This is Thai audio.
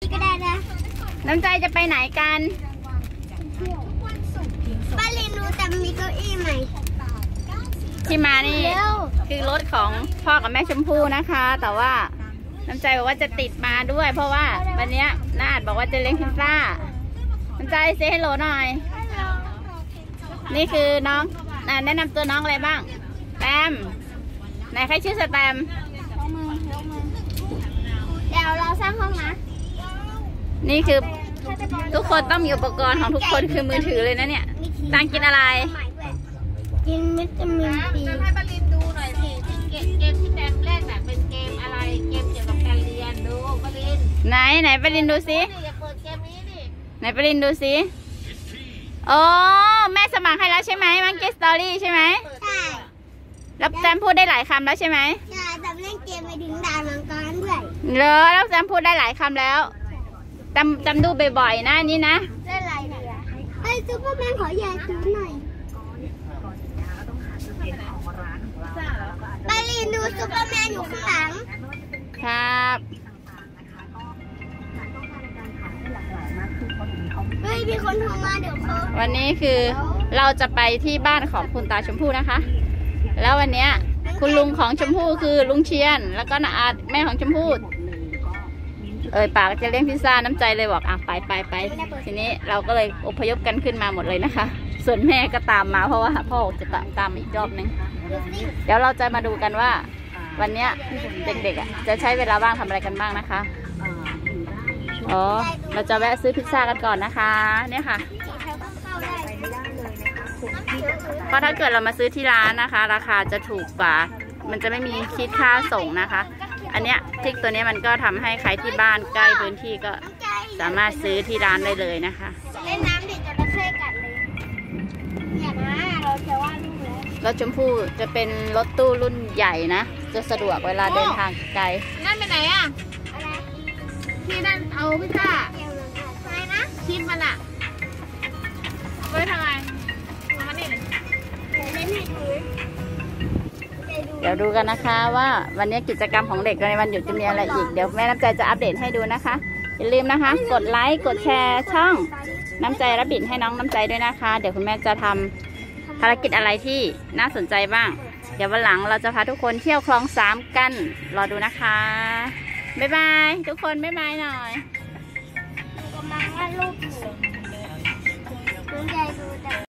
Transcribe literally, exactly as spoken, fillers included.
ก็ได้นะน้ำใจจะไปไหนกันป้าลินรู้แต่มีเก้าอี้ใหม่ที่มานี่คือรถของพ่อกับแม่ชมพู่นะคะ แต่ว่าน้ำใจบอกว่าจะติดมาด้วย เพราะว่าวันนี้นาดบอกว่าจะเลี้ยงพิซซ่าน้ำใจเซฮัลโหลหน่อยนี่คือน้องแนะนำตัวน้องอะไรบ้างแตมไหนใครชื่อสแตมเดี๋ยวเราสร้างห้องนะนี่คือทุกคนต้องมีอุปกรณ์ของทุกคนคือมือถือเลยนะเนี่ยตังกินอะไรกินวิตามินซีให้ปรินดูหน่อยสิที่เกมเกมที่แตมแรกน่ะเป็นเกมอะไรเกมเกี่ยวกับการเรียนดูปรินไหนไหนปรินดูสิอย่าเปิดเกมนี้ดิไหนปรินดูสิโอ้แม่สมัครให้แล้วใช่ไหมมังกี้สตอรี่ใช่ไหมใช่แล้วแจมพูดได้หลายคำแล้วใช่ไหมใช่จำเล่นเกมไปถึงด่านมังกรด้วยเหรอแล้วแจมพูดได้หลายคำแล้วจำจำดูบ่อยๆนะนี่นะเล่นอะไรดีอะเฮ้ยซูเปอร์แมนขอแย่ซื้อหน่อยไปรีนดูซูเปอร์แมนอยู่ข้างหลังครับเฮ้ยมีคนโทรมาเดี๋ยวเขาวันนี้คือเราจะไปที่บ้านของคุณตาชมพู่นะคะแล้ววันนี้คุณลุงของชมพู่คือลุงเชียนแล้วก็น้าอาแม่ของชมพู่เอ่ยปากจะเลี้ยงพิซซ่าน้ำใจเลยบอกอ่ะไปไปไปทีนี้เราก็เลยอพยพกันขึ้นมาหมดเลยนะคะส่วนแม่ก็ตามมาเพราะว่าพ่อจะตามอีกรอบนึงเดี๋ยวเราจะมาดูกันว่าวันนี้เด็กๆอ่ะจะใช้เวลาว่างทำอะไรกันบ้างนะคะอ๋อเราจะแวะซื้อพิซซ่ากันก่อนนะคะเนี่ยค่ะเพราะถ้าเกิดเรามาซื้อที่ร้านนะคะราคาจะถูกกว่ามันจะไม่มีคิดค่าส่งนะคะอันเนี้ยพริกตัวนี้มันก็ทำให้ใครที่บ้านใกล้พื้นที่ก็สามารถซื้อที่ร้านได้เลยนะคะเล่นน้ำเด็กจะระเข้กัดเลยอย่ามาเราจะว่าลูกแล้วรถชมพู่จะเป็นรถตู้รุ่นใหญ่นะจะสะดวกเวลาเดินทางไกลนั่นไปไหนอ่ะอะไรที่นั่นเอาพิซซ่าอะไรนะชิมมันอ่ะไว้ทำไมมานี่เลยเล่นให้ดูเดี๋ยวดูกันนะคะว่าวันนี้กิจกรรมของเด็กในวันหยุดจะมีอะไรอีกเดี๋ยวแม่น้ำใจจะอัปเดตให้ดูนะคะอย่าลืมนะคะกดไลค์กดแชร์ช่องน้ำใจรับบินให้น้องน้ำใจด้วยนะคะเดี๋ยวคุณแม่จะทำภารกิจอะไรที่น่าสนใจบ้างเดี๋ยววันหลังเราจะพาทุกคนเที่ยวคลองสามกันรอดูนะคะบ๊ายบายทุกคนบ๊ายบายหน่อยกำลังวาดรูป